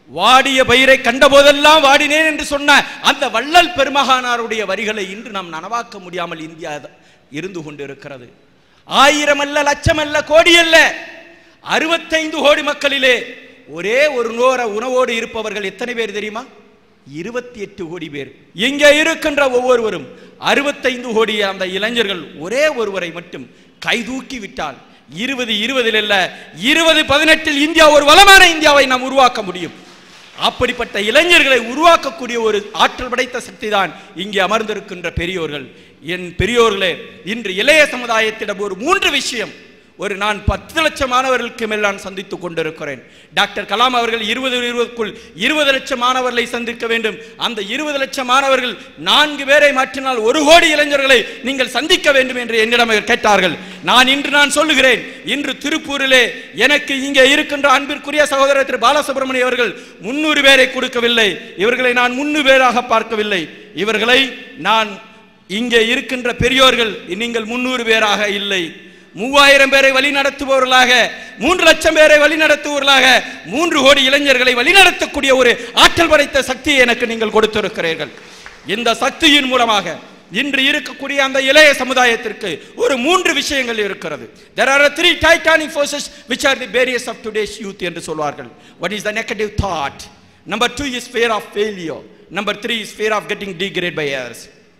வாடிய பயிரை கண்டபோதெல்லாம் வாடினேன் என்று சொன்ன அந்த வள்ளல் பெருமகானாருடைய வரிகளை இன்று நாம் நனவாக்க முடியாமல் இந்தியா இருந்து கொண்டிருக்கிறது. 1000 அல்ல, லட்சம் அல்ல, கோடி அல்ல, 65 கோடி மக்களிலே ஒரே ஒரு உணவோடு இருப்பவர்கள் எத்தனை பேர் தெரியுமா? 28 கோடி பேர். இங்கே இருக்கின்ற ஒவ்வொருவரும் 65 கோடி அந்த இளைஞர்கள் ஒரே ஒருவரை மட்டும் கைதூக்கி விட்டால் 2020 அல்ல 2018 இந்தியா ஒரு வளமான இந்தியாவை நாம் உருவாக்க முடியும். அப்படிப்பட்ட இளைஞர்களை உருவாக்கக்கூடிய ஒரு ஆற்றல் படைத்த சக்தி தான் இங்கே அமர்ந்திருக்கின்ற பெரியோர்கள். என் பெரியோர்களே, இன்று இளைய சமுதாயத்திடம் ஒரு 3 விஷயம், நான் 10 லட்சம் மாணவர்களுக்கு மேல் நான் சந்தித்துக் கொண்டிருக்கிறேன். டாக்டர் கலாம் அவர்கள் 2020க்குள் 20 லட்சம் மாணவர்களை சந்திக்க வேண்டும். அந்த 20 லட்சம் மாணவர்கள் 4 பேரை மாற்றினால் 1 கோடி இளைஞர்களை நீங்கள் சந்திக்க வேண்டும் என்று என்னிடம் கேட்டார்கள். நான் சொல்லுகிறேன், இன்று திருப்பூரிலே எனக்கு இங்கே இருக்கின்ற அன்பிற்குரிய சகோதரர் திரு பாலசுப்ரமணியம் அவர்கள் 300 பேரை கொடுக்கவில்லை. இவர்களை நான் 300 பேராக பார்க்கவில்லை. இவர்களை நான் இங்கே இருக்கின்ற பெரியோர்கள் நீங்கள் 300 பேராக இல்லை, 3000 பேரை வழி நடத்துபவர்களாக, 3 லட்சம் பேரை வழி நடத்துபவர்களாக, 3 கோடி இளைஞர்களை வழிநடத்தக்கூடிய ஒரு ஆற்றல் படைத்த சக்தியை எனக்கு நீங்கள் கொடுத்திருக்கிறீர்கள். இந்த சக்தியின் மூலமாக இன்று இருக்கக்கூடிய அந்த இளைய சமுதாயத்திற்கு ஒரு 3 விஷயங்கள் இருக்கிறது. There are 3 titanic forces which are the barriers of today's youth என்று சொல்வார்கள். What is the negative thought? Number 2 is fear of failure. Number 3 is fear of getting degraded by others.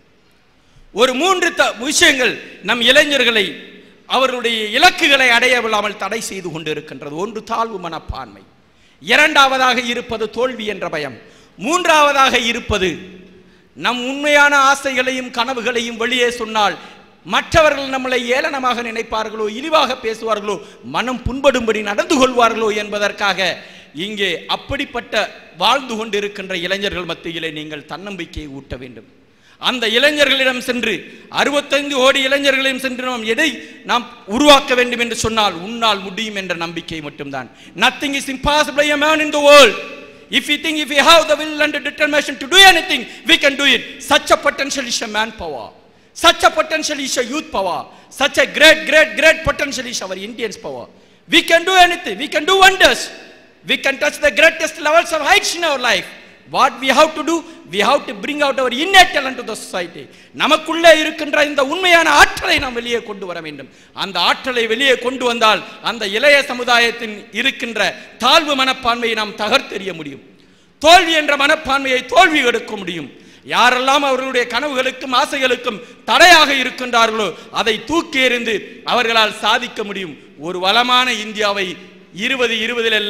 ஒரு 3 விஷயங்கள் நம் இளைஞர்களை அவர்களுடைய இலக்குகளை அடைய விடாமல் தடை செய்து கொண்டிருக்கின்றது. ஒன்று தாழ்வு மனப்பான்மை, இரண்டாவதாக இருப்பது தோல்வி என்ற பயம், மூன்றாவதாக இருப்பது நம் உண்மையான ஆசைகளையும் கனவுகளையும் வெளியே சொன்னால் மற்றவர்கள் நம்மளை ஏளனமாக நினைப்பார்களோ, இழிவாக பேசுவார்களோ, மனம் புண்படும்படி நடந்து கொள்வார்களோ என்பதற்காக இங்கே அப்படிப்பட்ட வாழ்ந்து கொண்டிருக்கின்ற இளைஞர்கள் மத்தியிலே நீங்கள் தன்னம்பிக்கையை ஊட்ட வேண்டும். அந்த இளைஞர்களிடம் சென்று 65 கோடி இளைஞர்களையும் சென்று எதை நாம் உருவாக்க வேண்டும் என்று சொன்னால் உன்னால் முடியும் என்ற நம்பிக்கை மட்டும்தான். Nothing is impossible by a man in the world. If we have the will and the determination to do anything, we can do it. Such a potential is a manpower. Such a potential is a youth power. Such a great potential is our Indians power. We can do anything. We can do wonders. We can touch the greatest levels of heights in our life. What we have to do? We have to bring out our innate talent to the society. நமக்குள்ளே இருக்கின்ற இந்த உண்மையான ஆற்றலை நாம் வெளியே கொண்டு வர வேண்டும். அந்த ஆற்றலை வெளியே கொண்டு வந்தால் அந்த இளைய சமுதாயத்தின் இருக்கின்ற தாழ்வு மனப்பான்மையை நாம் தகர்த்தெறிய முடியும். தோல்வி என்ற மனப்பான்மையை தோல்வி எடுக்க முடியும். யாரெல்லாம் அவர்களுடைய கனவுகளுக்கும் ஆசைகளுக்கும் தடையாக இருக்கின்றார்களோ அதை தூக்கி எறிந்து அவர்களால் சாதிக்க முடியும். ஒரு வளமான இந்தியாவை 2020 அல்ல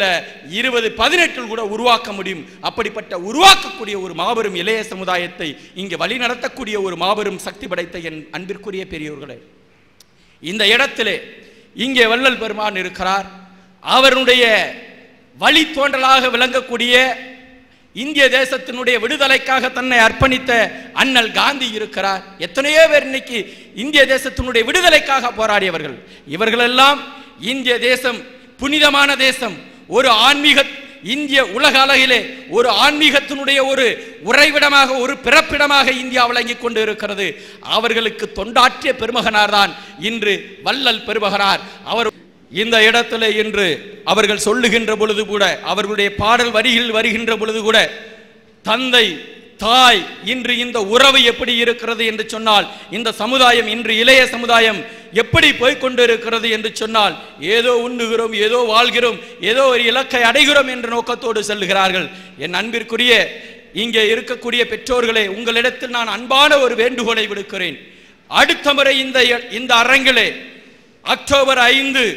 2018 கூட உருவாக்க முடியும். அப்படிப்பட்ட உருவாக்கக்கூடிய ஒரு மாபெரும் இளைய சமுதாயத்தை இங்கே வழி நடத்தக்கூடிய ஒரு மாபெரும் சக்தி படைத்த என் அன்பிற்குரிய பெரியோர்களே, இந்த இடத்திலே இங்கே வள்ளல் பெருமான் இருக்கிறார். அவருடைய வழித்தோன்றலாக விளங்கக்கூடிய இந்திய தேசத்தினுடைய விடுதலைக்காக தன்னை அர்ப்பணித்த அண்ணல் காந்தி இருக்கிறார். எத்தனையோ பேர் இன்னைக்கு இந்திய தேசத்தினுடைய விடுதலைக்காக போராடியவர்கள். இவர்களெல்லாம் இந்திய தேசம் புனிதமான தேசம், ஒரு ஆன்மீக இந்திய உலக அளவிலே ஒரு ஆன்மீகத்தினுடைய ஒரு உறைவிடமாக ஒரு பிறப்பிடமாக இந்தியா விளங்கிக் கொண்டு இருக்கிறது. அவர்களுக்கு தொண்டாற்றிய பெருமகனார் தான் இன்று வள்ளல் பெருமகனார். அவர் இந்த இடத்துல இன்று அவர்கள் சொல்லுகின்ற பொழுது கூட, அவர்களுடைய பாடல் வரிகள் வருகின்ற பொழுது கூட, தந்தை தாய் இன்று இந்த உறவு எப்படி இருக்கிறது என்று சொன்னால், இந்த சமுதாயம் இன்று இளைய சமுதாயம் எப்படி போய்கொண்டு இருக்கிறது என்று சொன்னால், ஏதோ உண்ணுகிறோம், ஏதோ வாழ்கிறோம், ஏதோ ஒரு இலக்கை அடைகிறோம் என்ற நோக்கத்தோடு செல்லுகிறார்கள். என் அன்பிற்குரிய இங்கே இருக்கக்கூடிய பெற்றோர்களே, உங்களிடத்தில் நான் அன்பான ஒரு வேண்டுகோளை விடுக்கிறேன். அடுத்த முறை இந்த அரங்கிலே அக்டோபர் 5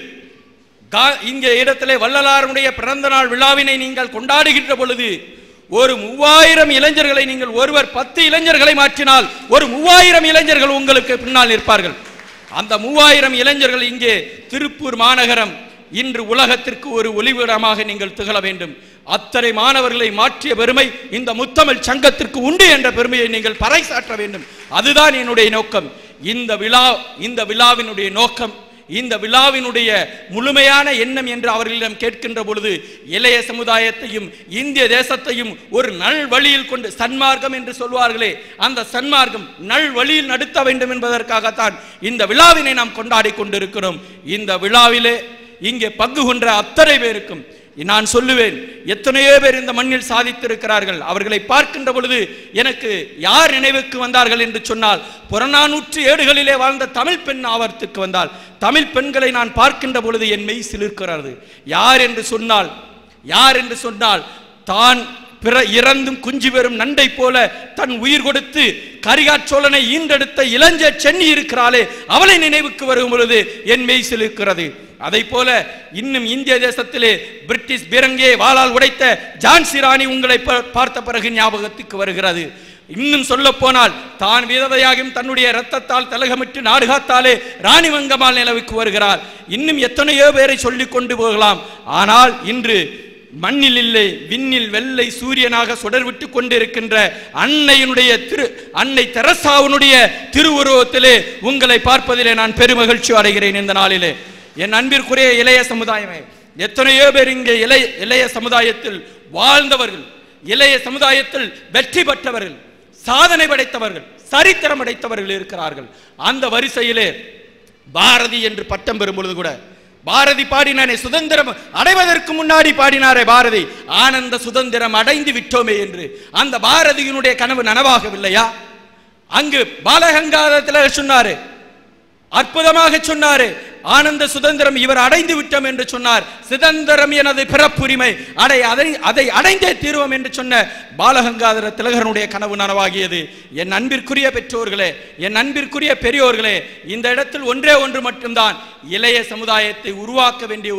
இங்கே இடத்திலே வள்ளலாருடைய பிறந்த நாள் விழாவினை நீங்கள் கொண்டாடுகின்ற பொழுது ஒரு 3000 இளைஞர்களை நீங்கள் ஒருவர் 10 இளைஞர்களை மாற்றினால் ஒரு 3000 இளைஞர்கள் உங்களுக்கு பின்னால் நிற்பார்கள். அந்த 3000 இளைஞர்கள் இங்கே திருப்பூர் மாநகரம் இன்று உலகத்திற்கு ஒரு ஒளிவிடமாக நீங்கள் திகழ வேண்டும். அத்தனை மாணவர்களை மாற்றிய பெருமை இந்த முத்தமிழ் சங்கத்திற்கு உண்டு என்ற பெருமையை நீங்கள் பறைசாற்ற வேண்டும். அதுதான் என்னுடைய நோக்கம். இந்த விழாவினுடைய நோக்கம், இந்த விழாவினுடைய முழுமையான எண்ணம் என்று அவர்களிடம் கேட்கின்ற பொழுது இளைய சமுதாயத்தையும் இந்திய தேசத்தையும் ஒரு நல் வழியில் கொண்டு, சன்மார்க்கம் என்று சொல்வார்களே, அந்த சன்மார்க்கம் நல் வழியில் நடத்த வேண்டும் என்பதற்காகத்தான் இந்த விழாவினை நாம் கொண்டாடி கொண்டிருக்கிறோம். இந்த விழாவிலே இங்கே பங்கு கொண்ட அத்தனை பேருக்கும் நான் சொல்லுவேன், எத்தனையோ பேர் இந்த மண்ணில் சாதித்திருக்கிறார்கள். அவர்களை பார்க்கின்ற பொழுது எனக்கு யார் நினைவுக்கு வந்தார்கள் என்று சொன்னால், புறநானூற்று ஏடுகளிலே வாழ்ந்த தமிழ் பெண் ஆவர்த்துக்கு வந்தால், தமிழ் பெண்களை நான் பார்க்கின்ற பொழுது என் மெய் சிலிர்க்கிறது. யார் என்று சொன்னால் தான் பிற இறந்தும் குஞ்சு பெறும் நண்டை போல தன் உயிர் கொடுத்து கரிகாச்சோழனை ஈண்டெடுத்த இளஞ்ச சென்னி இருக்கிறாளே, அவளை நினைவுக்கு வரும் பொழுது என் மெய் சிலிர்க்கிறது. அதை போல இன்னும் இந்திய தேசத்திலே பிரிட்டிஷ் பீரங்கே வாளால் உடைத்த ஜான்சி ராணி உங்களை பார்த்த பிறகு ஞாபகத்துக்கு வருகிறது. இன்னும் சொல்ல போனால் தான் விதவையாகும் தன்னுடைய இரத்தத்தால் தலகமிட்டு நாடுகாத்தாலே ராணி வங்கம்மாள் நிலவுக்கு வருகிறார். இன்னும் எத்தனையோ பேரை சொல்லிக் கொண்டு போகலாம். ஆனால் இன்று மண்ணில் இல்லை விண்ணில் வெள்ளை சூரியனாக சுடர்விட்டு கொண்டிருக்கின்ற அன்னை தெரசாவுடைய திருவுருவத்திலே உங்களை பார்ப்பதிலே நான் பெருமகிழ்ச்சி அடைகிறேன். இந்த நாளிலே என் அன்பிற்குரிய இளைய சமுதாயமே, எத்தனையோ பேர் இங்கே இளைய சமுதாயத்தில் வாழ்ந்தவர்கள், இளைய சமுதாயத்தில் வெற்றி பெற்றவர்கள், சாதனை படைத்தவர்கள், சரித்திரம் அடைத்தவர்கள் இருக்கிறார்கள். அந்த வரிசையிலே பாரதி என்று பட்டம் பெறும் பொழுது கூட பாரதி பாடினானே, சுதந்திரம் அடைவதற்கு முன்னாடி பாடினாரே பாரதி, ஆனந்த சுதந்திரம் அடைந்து விட்டோமே என்று. அந்த பாரதியினுடைய கனவு நனவாகவில்லையா? அங்கு பாலகங்காதரத்தில் சொன்னாரு, அற்புதமாக சொன்னாரு, ஆனந்த சுதந்திரம் இவர் அடைந்து விட்டோம் என்று சொன்னார். சுதந்திரம் எனது பிறப்புரிமை, அதை அடைந்தே தீர்வோம் என்று சொன்ன பாலகங்காதர திலகரனுடைய கனவு நனவாகியது. என் அன்பிற்குரிய பெற்றோர்களே, என் அன்பிற்குரிய பெரியோர்களே, இந்த இடத்தில் ஒன்றே ஒன்று மட்டும்தான், இளைய சமுதாயத்தை உருவாக்க வேண்டிய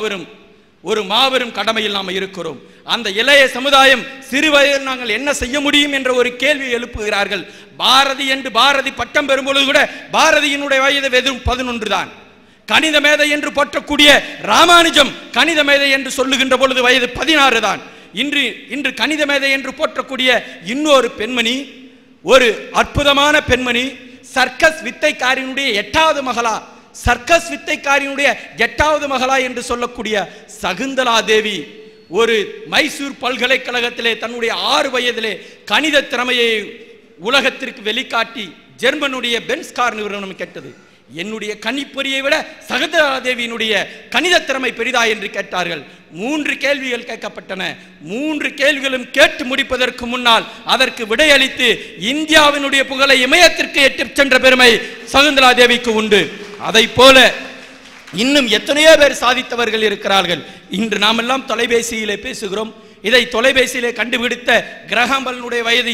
ஒரு மாபெரும் கடமையில் நாம் இருக்கிறோம். அந்த இளைய சமுதாயம் சிறு வயதில் நாங்கள் என்ன செய்ய முடியும் என்ற ஒரு கேள்வி எழுப்புகிறார்கள். பாரதி என்று பாரதி பட்டம் பெறும்பொழுது கூட பாரதியினுடைய வயது வெறும் 11 தான். கணித மேதை என்று போற்றக்கூடிய ராமானுஜம் கணித மேதை என்று சொல்லுகின்ற பொழுது வயது 16 தான். இன்று கணித மேதை என்று போற்றக்கூடிய இன்னொரு பெண்மணி, ஒரு அற்புதமான பெண்மணி, சர்க்கஸ் வித்தைக்காரியினுடைய 8வது மகளா, சர்க்கஸ் வித்தைக்காரியினுடைய 8வது மகளா என்று சொல்லக்கூடிய சகுந்தலா தேவி ஒரு மைசூர் பல்கலைக்கழகத்திலே தன்னுடைய 6 வயதிலே கணித திறமையை உலகத்திற்கு வெளிக்காட்டி ஜெர்மனுடைய பென்ஸ்கார் நிறுவனம் கேட்டது, என்னுடைய கணிப்பொறியை விட சகுந்தலா தேவியினுடைய கணித திறமை பெரிதா என்று கேட்டார்கள். 3 கேள்விகள் கேட்கப்பட்டன. 3 கேள்விகளும் கேட்டு முடிப்பதற்கு முன்னால் அதற்கு விடையளித்து இந்தியாவினுடைய புகழை இமயத்திற்கு எட்டிச் சென்ற பெருமை சகுந்தலா தேவிக்கு உண்டு. அதை போல இன்னும் எத்தனையோ பேர் சாதித்தவர்கள் இருக்கிறார்கள். இன்று நாமெல்லாம் தொலைபேசியிலே பேசுகிறோம். இதை தொலைபேசியிலே கண்டுபிடித்த கிரஹாம்பலுடைய வயது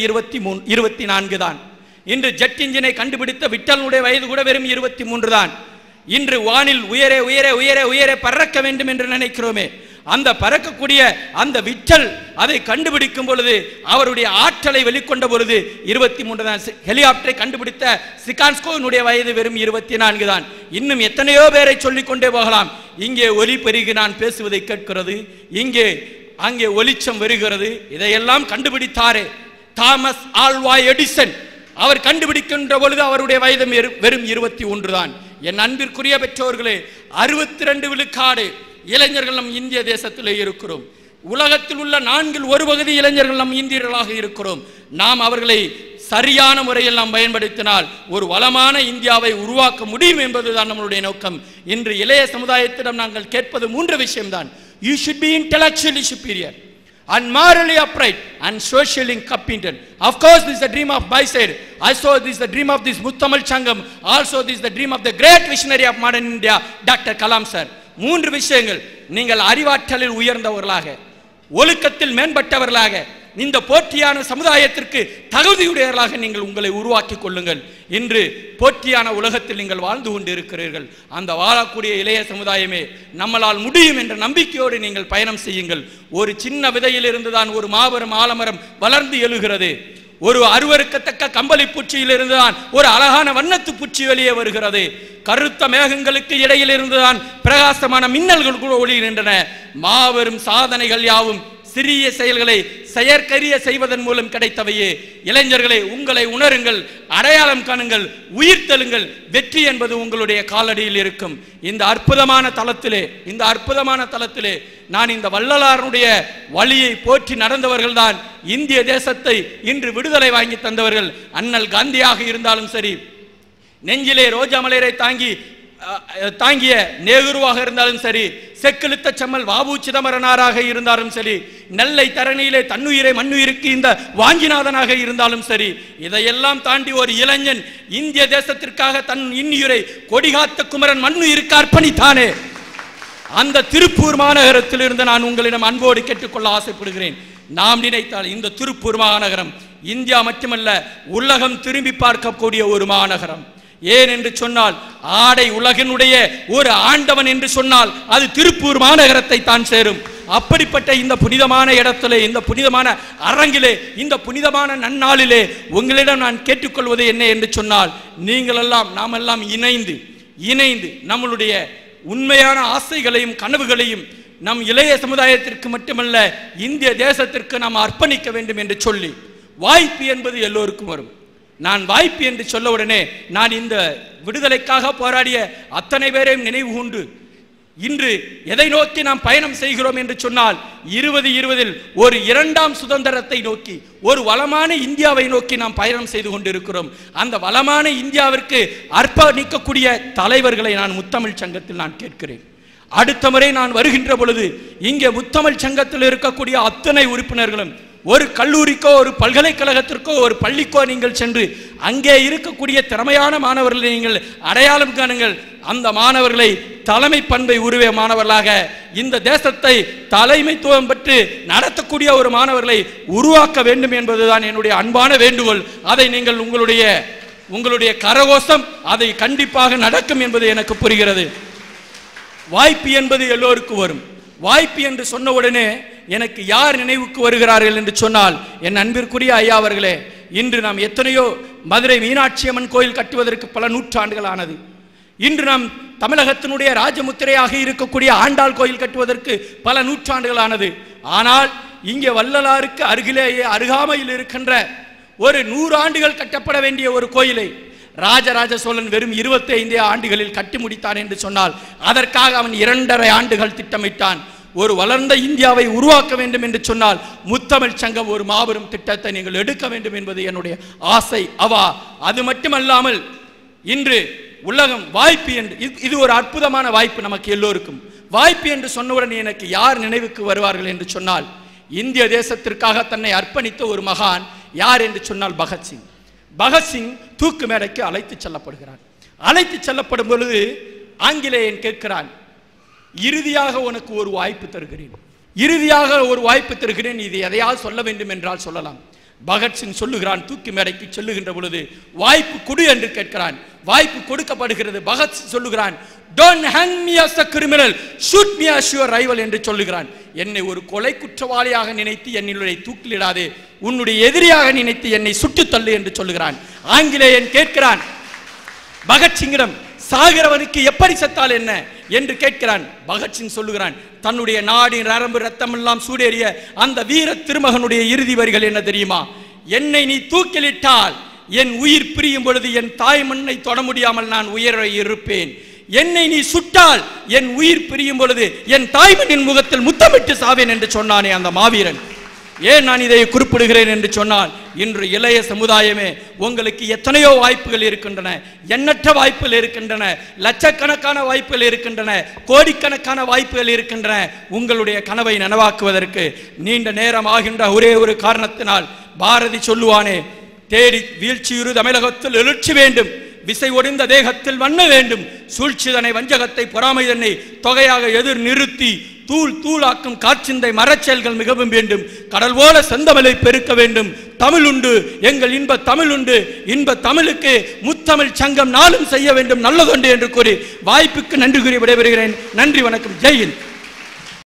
24 தான். இன்று ஜெட் இன்ஜினை கண்டுபிடித்த விட்டலுடைய வயது கூட வெறும் 23 தான். இன்று வானில் உயரே உயரே உயரே உயரே பறக்க வேண்டும் என்று நினைக்கிறோமே, அந்த பறக்கக்கூடிய அந்த விட்டல் அதை கண்டுபிடிக்கும் பொழுது அவருடைய ஆற்றலை வெளிக்கொண்ட பொழுது 23 தான். ஹெலிகாப்டரை கண்டுபிடித்த சிகான்ஸ்கோனுடைய வயது வெறும் 24 தான். இன்னும் எத்தனையோ பேரை சொல்லிக்கொண்டே போகலாம். இங்கே ஒலி பெருகி நான் பேசுவதை கேட்கிறது, அங்கே ஒளிச்சம் வருகிறது. இதையெல்லாம் கண்டுபிடித்தாரே தாமஸ் ஆல்வா எடிசன், அவர் கண்டுபிடிக்கின்ற பொழுது அவருடைய வயது வெறும் 21 தான். என் அன்பிற்குரிய பெற்றோர்களே, 62 விழுக்காடு இளைஞர்கள் நம் இந்திய தேசத்திலே இருக்கிறோம். உலகத்தில் உள்ள 1/4 பகுதி இளைஞர்கள் நம் இந்தியர்களாக இருக்கிறோம். நாம் அவர்களை சரியான முறையில் நாம் பயன்படுத்தினால் ஒரு வளமான இந்தியாவை உருவாக்க முடியும் என்பதுதான் நம்மளுடைய நோக்கம். இன்று இளைய சமுதாயத்திடம் நாங்கள் கேட்பது 3 விஷயம்தான். You should be intellectually superior and morally upright and socially competent. Of course, this is the dream of my side. Also, this is the dream of this Muthamal Changam. Also, this is the dream of the great visionary of modern India, Dr. Kalam sir. 3 விஷயங்கள். நீங்கள் அறிவாற்றலில் உயர்ந்தவர்களாக, ஒழுக்கத்தில் மேம்பட்டவர்களாக, இந்த போட்டியான சமுதாயத்திற்கு தகுதியுடையவர்களாக நீங்கள் உங்களை உருவாக்கி கொள்ளுங்கள். இன்று போட்டியான உலகத்தில் நீங்கள் வாழ்ந்து கொண்டு இருக்கிறீர்கள். அந்த வாழக்கூடிய இளைய சமுதாயமே, நம்மளால் முடியும் என்ற நம்பிக்கையோடு நீங்கள் பயணம் செய்யுங்கள். ஒரு சின்ன விதையிலிருந்து தான் ஒரு மாபெரும் ஆலமரம் வளர்ந்து எழுகிறது. ஒரு அருவருக்கத்தக்க கம்பளி பூச்சியிலிருந்து தான் ஒரு அழகான வண்ணத்து பூச்சி வெளியே வருகிறது. கருத்த மேகங்களுக்கு இடையில் இருந்துதான் பிரகாசமான மின்னல்கள் ஒளிகின்றன. மாபெரும் சாதனைகள் யாவும் சிறிய செயல்களை செயற்கரிய செய்வதன் மூலம் கிடைத்தவையே. இளைஞர்களே, உங்களை உணருங்கள், அடையாளம் காணுங்கள், உயிர்த்தெழுங்கள். வெற்றி என்பது உங்களுடைய காலடியில் இருக்கும். இந்த அற்புதமான தளத்திலே நான் இந்த வள்ளலாருடைய வழியை போற்றி நடந்தவர்கள் தான் இந்திய தேசத்தை இன்று விடுதலை வாங்கி தந்தவர்கள். அண்ணல் காந்தியாக இருந்தாலும் சரி, நெஞ்சிலே ரோஜா மலரை தாங்கி தாங்கிய நேருவாக இருந்தாலும் சரி, செக்கிழுத்த செம்மல் வாவு சிதம்பரனாராக இருந்தாலும் சரி, நெல்லை தரணியிலே தன்னுயிரை மண்ணுயிருக்கு இந்த வாஞ்சிநாதனாக இருந்தாலும் சரி, இதையெல்லாம் தாண்டி ஒரு இளைஞன் இந்திய தேசத்திற்காக தன் இன்னுயிரை கொடிகாத்த குமரன் மண்ணுயிருக்கு அர்ப்பணித்தானே, அந்த திருப்பூர் மாநகரத்திலிருந்து நான் உங்களிடம் அன்போடு கேட்டுக்கொள்ள ஆசைப்படுகிறேன். நாம் நினைத்தால் இந்த திருப்பூர் மாநகரம் இந்தியா மட்டுமல்ல, உலகம் திரும்பி பார்க்கக்கூடிய ஒரு மாநகரம். ஏன் என்று சொன்னால், ஆடை உலகினுடைய ஒரு ஆண்டவன் என்று சொன்னால் அது திருப்பூர் மாநகரத்தை தான் சேரும். அப்படிப்பட்ட இந்த புனிதமான இடத்திலே, இந்த புனிதமான அரங்கிலே, இந்த புனிதமான நன்னாளிலே உங்களிடம் நான் கேட்டுக்கொள்வது என்ன என்று சொன்னால், நீங்கள் எல்லாம் நாம் எல்லாம் இணைந்து நம்மளுடைய உண்மையான ஆசைகளையும் கனவுகளையும் நம் இளைய சமுதாயத்திற்கு மட்டுமல்ல இந்திய தேசத்திற்கு நாம் அர்ப்பணிக்க வேண்டும் என்று சொல்லி, வாய்ப்பு என்பது எல்லோருக்கும் வரும். நான் வாய்ப்பு என்று சொல்ல உடனே நான் இந்த விடுதலைக்காக போராடிய அத்தனை பேரையும் நினைவு கொண்டு இன்று எதை நோக்கி நாம் பயணம் செய்கிறோம் என்று சொன்னால், 2020 ஒரு இரண்டாம் சுதந்திரத்தை நோக்கி, ஒரு வளமான இந்தியாவை நோக்கி நாம் பயணம் செய்து கொண்டிருக்கிறோம். அந்த வளமான இந்தியாவிற்கு அர்ப்பணிக்கக்கூடிய தலைவர்களை நான் முத்தமிழ் சங்கத்தில் நான் கேட்கிறேன். அடுத்த முறை நான் வருகின்ற பொழுது இங்கே முத்தமிழ் சங்கத்தில் இருக்கக்கூடிய அத்தனை உறுப்பினர்களும் ஒரு கல்லூரிக்கோ ஒரு பல்கலைக்கழகத்திற்கோ ஒரு பள்ளிக்கோ நீங்கள் சென்று அங்கே இருக்கக்கூடிய திறமையான மாணவர்களை நீங்கள் அடையாளம் காணுங்கள். அந்த மாணவர்களை தலைமை பண்பை உருவே மாணவர்களாக, இந்த தேசத்தை தலைமைத்துவம் பெற்று நடத்தக்கூடிய ஒரு மாணவர்களை உருவாக்க வேண்டும் என்பதுதான் என்னுடைய அன்பான வேண்டுகோள். அதை நீங்கள் உங்களுடைய கரகோஷம் அதை கண்டிப்பாக நடக்கும் என்பது எனக்கு புரிகிறது. வாய்ப்பு என்பது எல்லோருக்கும் வரும். வாய்ப்பு என்று சொன்ன உடனே எனக்கு யார் நினைவுக்கு வருகிறார்கள் என்று சொன்னால், என் அன்பிற்குரிய ஐயா அவர்களே, இன்று நாம் எத்தனையோ மதுரை மீனாட்சி அம்மன் கோயில் கட்டுவதற்கு பல நூற்றாண்டுகள் ஆனது. இன்று நாம் தமிழகத்தினுடைய ராஜமுத்திரையாக இருக்கக்கூடிய ஆண்டாள் கோயில் கட்டுவதற்கு பல நூற்றாண்டுகள் ஆனது. ஆனால் இங்கே வள்ளலாருக்கு அருகிலேயே அருகாமையில் இருக்கின்ற ஒரு 100 ஆண்டுகள் கட்டப்பட வேண்டிய ஒரு கோயிலை ராஜராஜ சோழன் வெறும் 25 ஆண்டுகளில் கட்டி முடித்தான் என்று சொன்னால், அதற்காக அவன் 2.5 ஆண்டுகள் திட்டமிட்டான். ஒரு வளர்ந்த இந்தியாவை உருவாக்க வேண்டும் என்று சொன்னால் முத்தமிழ் சங்கம் ஒரு மாபெரும் திட்டத்தை நீங்கள் எடுக்க வேண்டும் என்பது என்னுடைய ஆசை. அது மட்டுமல்லாமல் இன்று உலகம் வாய்ப்பு என்று, இது ஒரு அற்புதமான வாய்ப்பு நமக்கு எல்லோருக்கும். வாய்ப்பு என்று சொன்னவுடன் எனக்கு யார் நினைவுக்கு வருவார்கள் என்று சொன்னால், இந்திய தேசத்திற்காக தன்னை அர்ப்பணித்த ஒரு மகான் யார் என்று சொன்னால் பகத்சிங். பகத்சிங் தூக்கு மேடைக்கு அழைத்து செல்லப்படுகிறான். அழைத்து செல்லப்படும் பொழுது ஆங்கிலேயன் கேட்கிறான், இறுதியாக உனக்கு ஒரு வாய்ப்பு தருகிறேன், இறுதியாக ஒரு வாய்ப்பு தருகிறேன், இது எதையாவது சொல்ல வேண்டும் என்றால் சொல்லலாம். பகத்சிங் சொல்லுகிறான், தூக்கி மேடைக்கு செல்லுகின்ற பொழுது வாய்ப்பு கொடு என்று கேட்கிறான். வாய்ப்பு கொடுக்கப்படுகிறது. பகத்சிங் சொல்லுகிறான், don't hang me as a criminal, shoot me as your rival என்று சொல்லுகிறான். என்னை ஒரு கொலை குற்றவாளியாக நினைத்து என்னுடைய தூக்கிலிடாதே, உன்னுடைய எதிரியாக நினைத்து என்னை சுட்டு தள்ளு என்று சொல்லுகிறான். ஆங்கிலேயன் கேட்கிறான் பகத்சிங்கிடம், சாகிறவனுக்கு எப்படி செத்தால் என்ன என்று கேட்கிறான். பகத்சிங் சொல்லுகிறான், தன்னுடைய நாடின் நரம்பு ரத்தம் எல்லாம் சூடேறிய அந்த வீர திருமகனுடைய இறுதி வரிகள் என்ன தெரியுமா? என்னை நீ தூக்கிலிட்டால் என் உயிர் பிரியும் பொழுது என் தாய் மண்ணை தொட முடியாமல் நான் உயிரை இருப்பேன். என்னை நீ சுட்டால் என் உயிர் பிரியும் பொழுது என் தாய்மண்ணின் முகத்தில் முத்தமிட்டு சாவேன் என்று சொன்னானே அந்த மாவீரன். ஏன் நான் இதை குறிப்பிடுகிறேன் என்று சொன்னால், இன்று இளைய சமுதாயமே உங்களுக்கு எத்தனையோ வாய்ப்புகள் இருக்கின்றன, எண்ணற்ற வாய்ப்புகள் இருக்கின்றன, லட்சக்கணக்கான வாய்ப்புகள் இருக்கின்றன, கோடிக்கணக்கான வாய்ப்புகள் இருக்கின்றன. உங்களுடைய கனவை நனவாக்குவதற்கு நீண்ட நேரம் ஆகின்ற ஒரே ஒரு காரணத்தினால் பாரதி சொல்லுவானே, தேடி வீழ்ச்சியுறு தமிழகத்தில் எழுச்சி வேண்டும், விசை ஒடிந்த தேகத்தில் வண்ண வேண்டும், சூழ்ச்சிதனை வஞ்சகத்தை பொறாமை தன்னை தொகையாக எதிர் நிறுத்தி தூள் தூளாக்கும் காற்சிந்தை மரச்செயல்கள் மிகவும் வேண்டும், கடல் போல செந்தமிழை பெருக்க வேண்டும், தமிழ் உண்டு எங்கள் இன்ப தமிழ் உண்டு, இன்ப தமிழுக்கு முத்தமிழ் சங்கம் நாளும் செய்ய வேண்டும் நல்லதொன்று என்று கூறி வாய்ப்புக்கு நன்றி கூறி விடைபெறுகிறேன். நன்றி, வணக்கம், ஜெய் ஹிந்த்.